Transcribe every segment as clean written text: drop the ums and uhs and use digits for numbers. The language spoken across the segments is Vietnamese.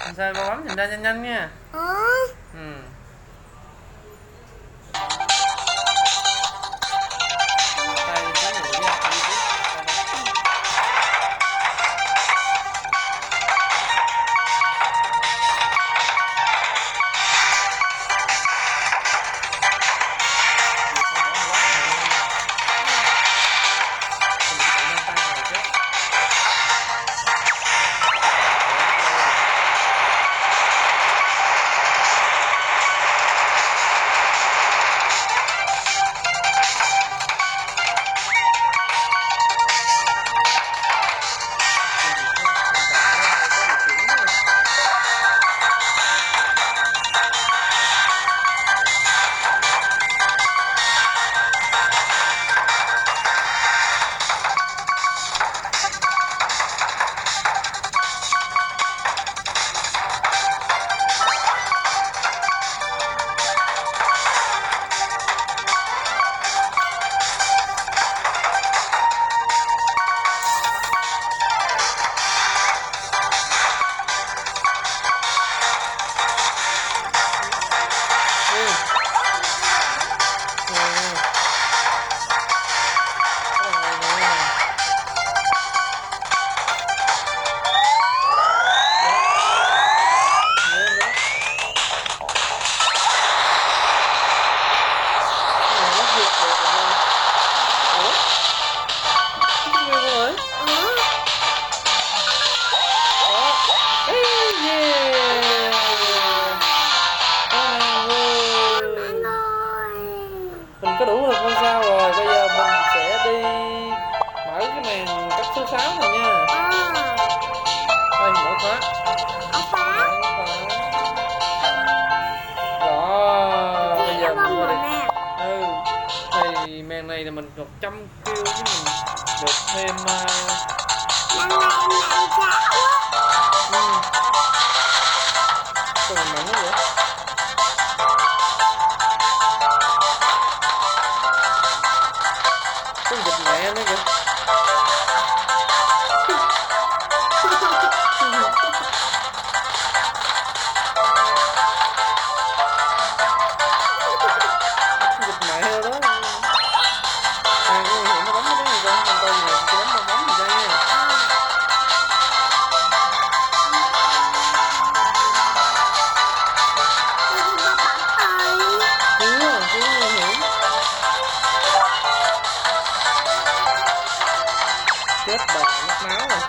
Sao con bấm nhìn ra nhanh nhanh nha. Ừ. Ừ. Tay cái gì vậy? Mình có đủ được con sao rồi, bây giờ mình sẽ đi mở cái màn cấp số 6 này nha. Đây, mở khóa. Đó, bây giờ mình qua đây. Thì màn này là mình 100 kêu chứ mình được thêm sao mình mạnh quá vậy? Có giật mẹ nữa kìa. Giật mẹ rồi đó. À, cái hiện nó bấm cái này con, mình coi gì nè, cái bấm gì đây nha. Chết bà, mất máu rồi.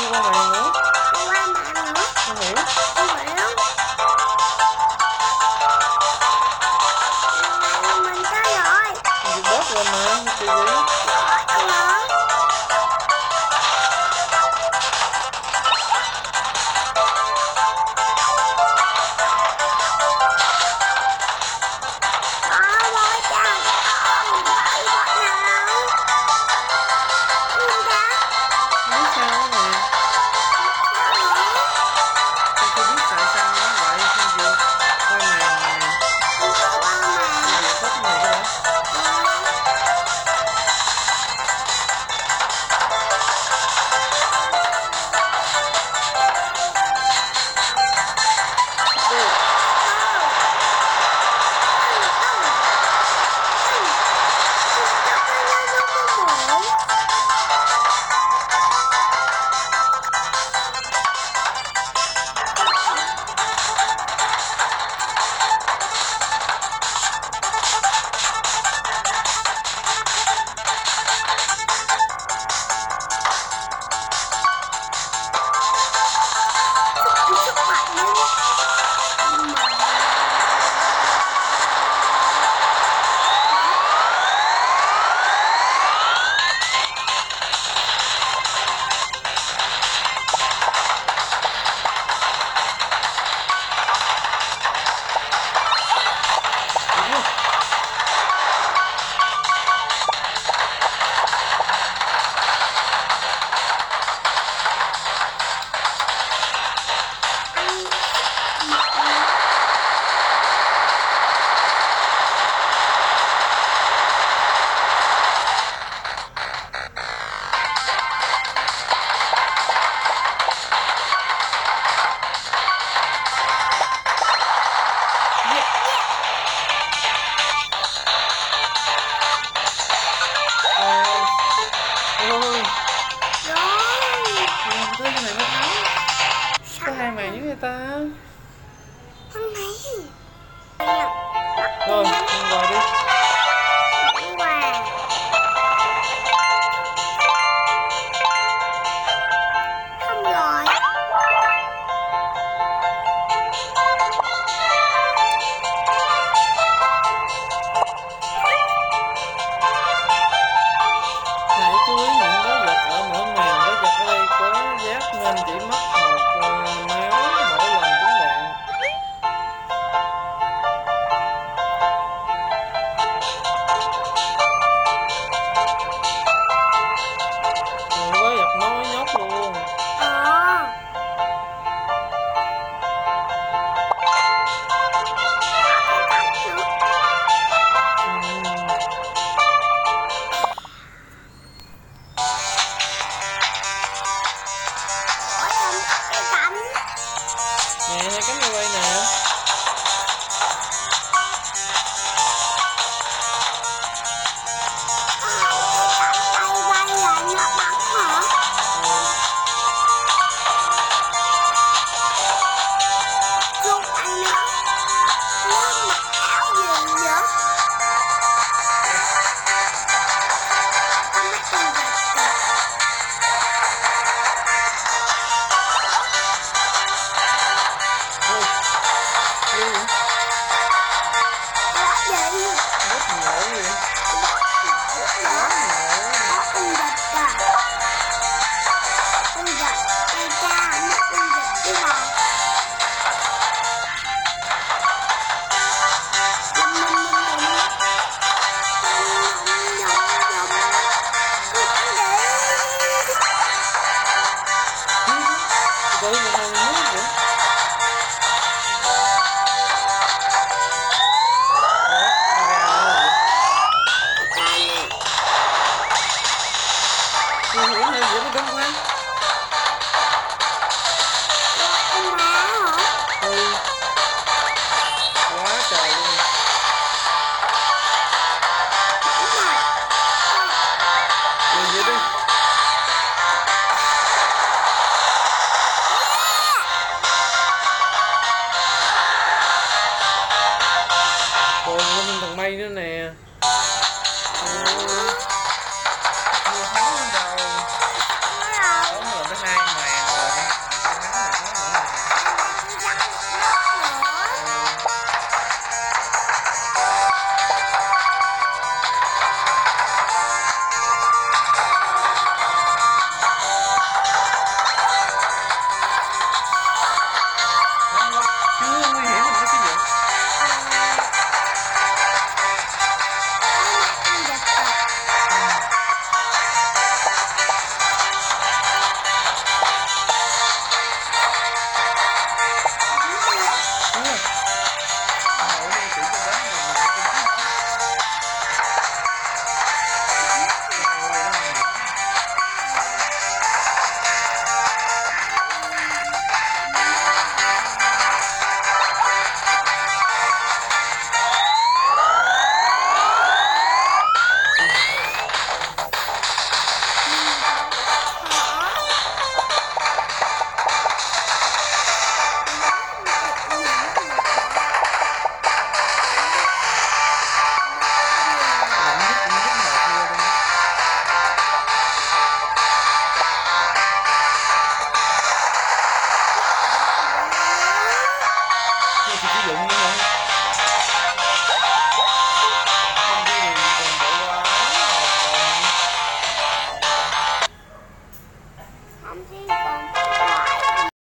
qua màn nữa. Đi qua màn nữa. Không hiểu. Không hiểu. Mình tới rồi. Mình bớt rồi mà, cái gì? Rồi, đâu rồi? Bôi chào con. Bậy bọt nào? Nhìn ra. Nói sao đó nè. Con chưa biết tại sao nó vậy. Cái gì? Qua màn nè. Mình sẽ qua màn. Cái gì thích này đó. Ôi. Tới cái này mới thắng. Có hai màn với người ta. Thằng này. Rồi, ăn quà đi. Quà. Không rồi. Hãy chú ý những dấu vệt ở mỗi màn. Dấu vệt ở đây có giáp nên chỉ mất một máu mỗi lần trúng đạn. Rồi quái vật nó nhốt luôn. Ờ. Cái cánh. Nè, hai cánh quay nè. Tay bay là nó bắn hả? Chung anh nó mặc áo gì vậy? Có mấy con vật kìa. Ôi, ghê vậy? Có gì? Rất ngộ vậy. Có con vật à? Con vật. Ai cha, nó con vật chứ mà. Từ từ mình nước vậy. Nguy hiểm hay gì nó đông quá. Ừ. Quá trời luôn. Rồi vậy đi. thì sử dụng như vậy.